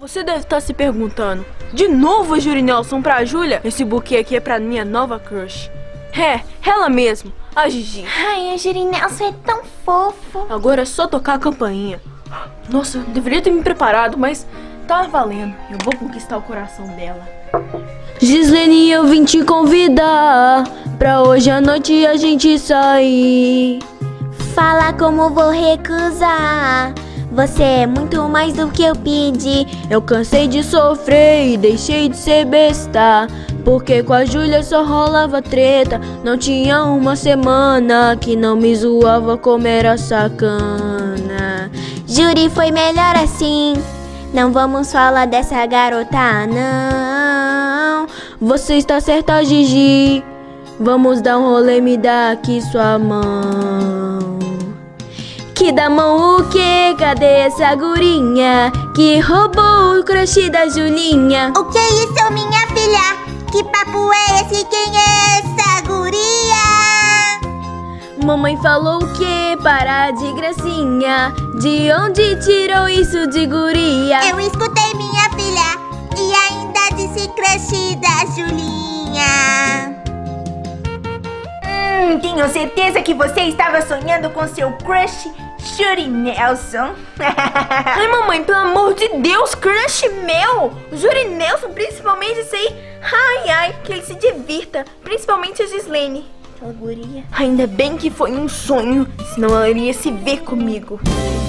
Você deve estar se perguntando, de novo Yuri Nelson pra Júlia? Esse buquê aqui é pra minha nova crush. É, ela mesmo, a Gigi. Ai, a Yuri Nelson é tão fofo. Agora é só tocar a campainha. Nossa, eu deveria ter me preparado, mas tá valendo. Eu vou conquistar o coração dela. Gislene, eu vim te convidar pra hoje à noite a gente sair. Fala como vou recusar. Você é muito mais do que eu pedi. Eu cansei de sofrer e deixei de ser besta, porque com a Júlia só rolava treta. Não tinha uma semana que não me zoava como era sacana. Juri, foi melhor assim. Não vamos falar dessa garota, não. Você está certa, Gigi. Vamos dar um rolê, me dá aqui sua mão. Que dá mão o quê? Cadê essa gurinha que roubou o crush da Julinha? O que é isso, minha filha? Que papo é esse? Quem é essa guria? Mamãe falou o quê? Para de gracinha. De onde tirou isso de guria? Eu escutei, minha filha, e ainda disse crush da Julinha. Tenho certeza que você estava sonhando com seu crush, Yuri Nelson. Ai, mamãe, pelo amor de Deus, crush meu! Yuri Nelson, principalmente isso aí. Ai, que ele se divirta. Principalmente a Gislene. Aquela guria. Ainda bem que foi um sonho, senão ela iria se ver comigo.